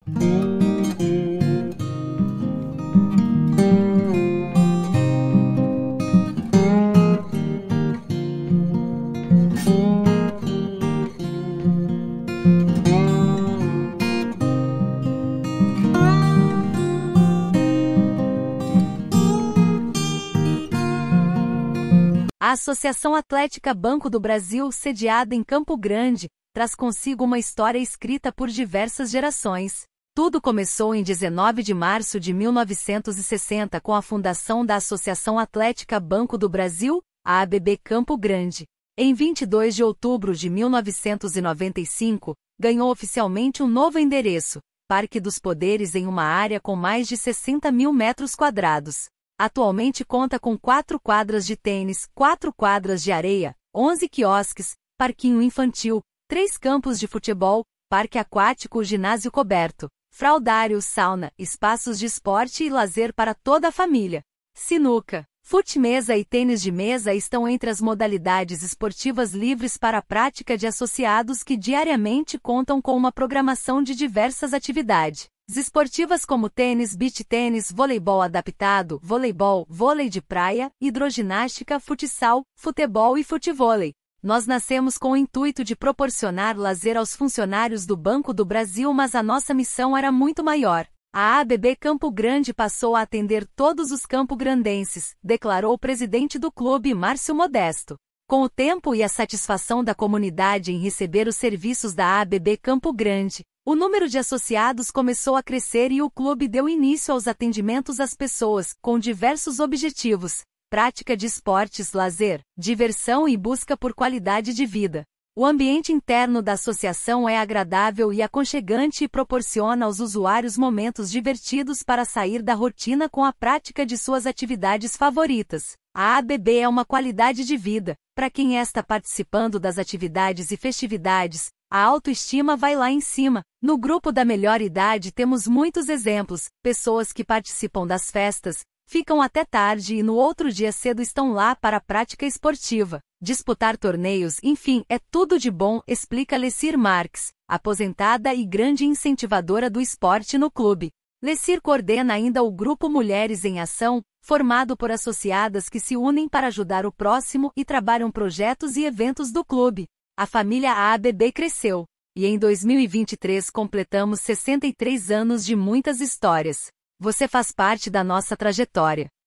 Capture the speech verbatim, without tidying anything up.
A Associação Atlética Banco do Brasil, sediada em Campo Grande, traz consigo uma história escrita por diversas gerações. Tudo começou em dezenove de março de mil novecentos e sessenta com a fundação da Associação Atlética Banco do Brasil, a A B B Campo Grande. Em vinte e dois de outubro de mil novecentos e noventa e cinco, ganhou oficialmente um novo endereço, Parque dos Poderes, em uma área com mais de sessenta mil metros quadrados. Atualmente conta com quatro quadras de tênis, quatro quadras de areia, onze quiosques, parquinho infantil, três campos de futebol, parque aquático, ginásio coberto, fraldário, sauna, espaços de esporte e lazer para toda a família. Sinuca, fute-mesa e tênis de mesa estão entre as modalidades esportivas livres para a prática de associados que diariamente contam com uma programação de diversas atividades esportivas como tênis, beach tênis, voleibol adaptado, voleibol, vôlei de praia, hidroginástica, futsal, futebol e futevôlei. Nós nascemos com o intuito de proporcionar lazer aos funcionários do Banco do Brasil, mas a nossa missão era muito maior. A A B B Campo Grande passou a atender todos os campograndenses, declarou o presidente do clube, Márcio Modesto. Com o tempo e a satisfação da comunidade em receber os serviços da A B B Campo Grande, o número de associados começou a crescer e o clube deu início aos atendimentos às pessoas, com diversos objetivos: prática de esportes, lazer, diversão e busca por qualidade de vida. O ambiente interno da associação é agradável e aconchegante e proporciona aos usuários momentos divertidos para sair da rotina com a prática de suas atividades favoritas. A A B B é uma qualidade de vida. Para quem está participando das atividades e festividades, a autoestima vai lá em cima. No grupo da melhor idade temos muitos exemplos: pessoas que participam das festas, ficam até tarde e no outro dia cedo estão lá para a prática esportiva, disputar torneios, enfim, é tudo de bom, explica Lecir Marques, aposentada e grande incentivadora do esporte no clube. Lecir coordena ainda o Grupo Mulheres em Ação, formado por associadas que se unem para ajudar o próximo e trabalham projetos e eventos do clube. A família A B B cresceu, e em dois mil e vinte e três completamos sessenta e três anos de muitas histórias. Você faz parte da nossa trajetória.